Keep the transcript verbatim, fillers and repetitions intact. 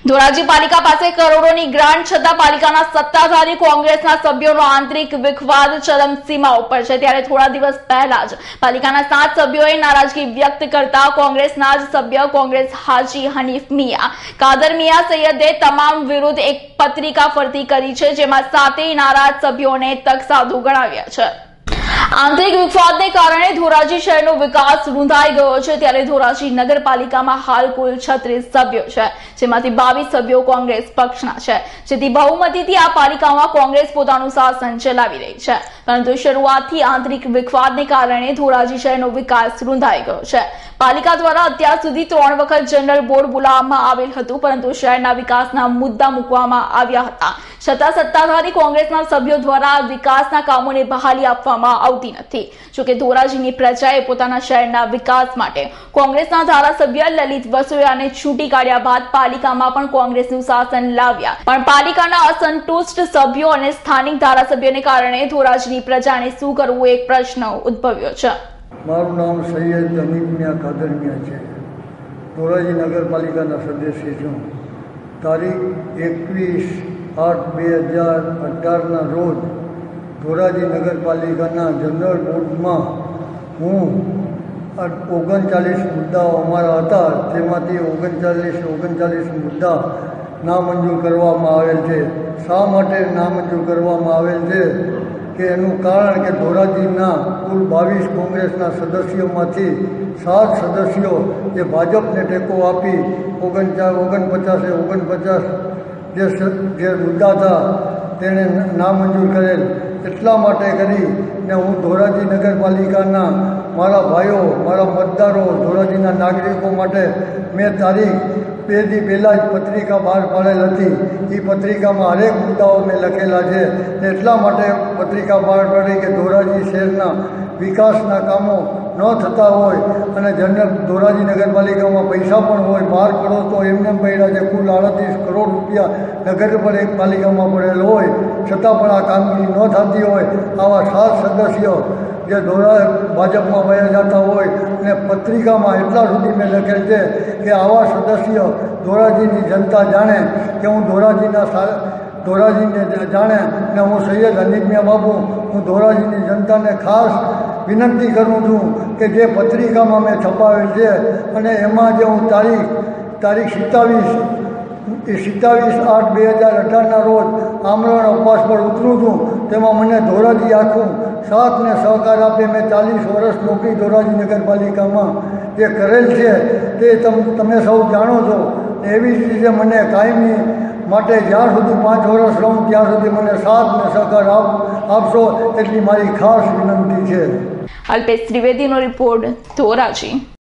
ધોરાજી પાલિકા પાસે કરોડોની ગ્રાન્ટ છતાં પાલિકાના સત્તાધારી કોંગ્રેસના સભ્યોનો આંતરિક વિખવાદ ચરમસીમા ઉપર છે। ત્યારે થોડા દિવસ પહેલા જ પાલિકાના સાત સભ્યોએ નારાજગી વ્યક્ત કરતા કોંગ્રેસના જ સભ્ય કોંગ્રેસ હાજી હનીફ મિયા કાદર મિયા સૈયદે તમામ વિરુદ્ધ એક પત્રિકા ફરતી કરી છે, જેમાં સાતેય નારાજ સભ્યોને તકસાદુ ગણાવ્યા છે। આંતરિક વિખવાદને કારણે ધોરાજી શહેરનો વિકાસ રૂંધાઈ ગયો છે। ત્યારે ધોરાજી નગરપાલિકામાં હાલ કુલ છત્રીસ સભ્યો છે, જેમાંથી બાવીસ સભ્યો કોંગ્રેસ પક્ષના છે, જેથી બહુમતીથી આ પાલિકામાં કોંગ્રેસ પોતાનું શાસન ચલાવી રહી છે। પરંતુ શરૂઆતથી આંતરિક વિખવાદને કારણે ધોરાજી શહેરનો વિકાસ રૂંધાઈ ગયો છે। પાલિકા દ્વારા અત્યાર સુધી ત્રણ વખત જનરલ બોર્ડ બોલાવવામાં આવેલ હતું, પરંતુ શહેરના વિકાસના મુદ્દા મૂકવામાં આવ્યા હતા, છતાં સત્તાધારી કોંગ્રેસના સભ્યો દ્વારા વિકાસના કામોને બહાલી આપવામાં આવતી નથી। જોકે ધોરાજીની પ્રજાએ પોતાના શહેરના વિકાસ માટે કોંગ્રેસના ધારાસભ્ય લલિત વસોયાને છૂટી કાઢ્યા બાદ પાલિકામાં પણ કોંગ્રેસનું શાસન લાવ્યા, પણ પાલિકાના અસંતુષ્ટ સભ્યો અને સ્થાનિક ધારાસભ્યોને કારણે ધોરાજીની પ્રજાને શું કરવું એક પ્રશ્ન ઉદ્ભવ્યો છે। મારું નામ સૈયદ હનીફ મિયા કાદર મિયા છે। ધોરાજી નગરપાલિકાના સદસ્ય છું। તારીખ એકવીસ આઠ બે હજાર અઢારના રોજ ધોરાજી નગરપાલિકાના જનરલ બોર્ડમાં હું ઓગણચાલીસ મુદ્દાઓ અમારા હતા, તેમાંથી ઓગણચાલીસ ઓગણચાલીસ મુદ્દા નામંજૂર કરવામાં આવેલ છે। શા માટે નામંજૂર કરવામાં આવેલ છે કે એનું કારણ કે ધોરાજીના કુલ બાવીસ કોંગ્રેસના સદસ્યોમાંથી સાત સદસ્યો જે ભાજપને ટેકો આપી ઓગણચાર ઓગણપચાસે ઓગણપચાસ જે જે મુદ્દા હતા તેણે નામંજૂર કરેલ। એટલા માટે કરી ને હું ધોરાજી નગરપાલિકાના મારા ભાઈઓ, મારા મતદારો, ધોરાજીના નાગરિકો માટે મેં તારીખ બે દી પહેલાં જ પત્રિકા બહાર પાડેલ હતી। એ પત્રિકામાં હરેક મુદ્દાઓ મેં લખેલા છે। એટલા માટે પત્રિકા બહાર પાડી કે ધોરાજી શહેરના વિકાસના કામો ન થતા હોય અને જનરલ ધોરાજી નગરપાલિકામાં પૈસા પણ હોય, બાર કરોડ તો એમને પડ્યા છે, કુલ આડત્રીસ કરોડ રૂપિયા નગરપાલિકામાં પડેલ હોય, છતાં પણ આ કામગીરી ન થતી હોય, આવા સાત સદસ્યો જે ધોરા ભાજપમાં વયા જતા હોય અને પત્રિકામાં એટલા સુધી મેં લખેલ છે કે આવા સદસ્યો ધોરાજીની જનતા જાણે કે હું ધોરાજીના ધોરાજીને જાણે ને હું સૈયદ હનીફ મિયા બાબુ હું ધોરાજીની જનતાને ખાસ વિનંતી કરું છું કે જે પત્રિકામાં મેં છપાવેલ છે અને એમાં જે હું તારીખ તારીખ સિત્તાવીસ એ સિત્તાવીસ આઠ બે હજાર અઢારના રોજ આમરણ ઉપવાસ પર ઉતરું છું, તેમાં મને ધોરાજી આખું સાથ ને સહકાર આપે। મેં ચાલીસ વર્ષ નોકરી ધોરાજી નગરપાલિકામાં જે કરેલ છે તે તમ તમે સૌ જાણો છો। એવી જ રીતે મને કાયમી માટે જ્યાં સુધી પાંચ વર્ષ રહું ત્યાં સુધી મને સાથ ને સહકાર આપ આપશો એટલી મારી ખાસ વિનંતી છે। અલ્પેશ ત્રિવેદીનો રિપોર્ટ, ધોરાજી।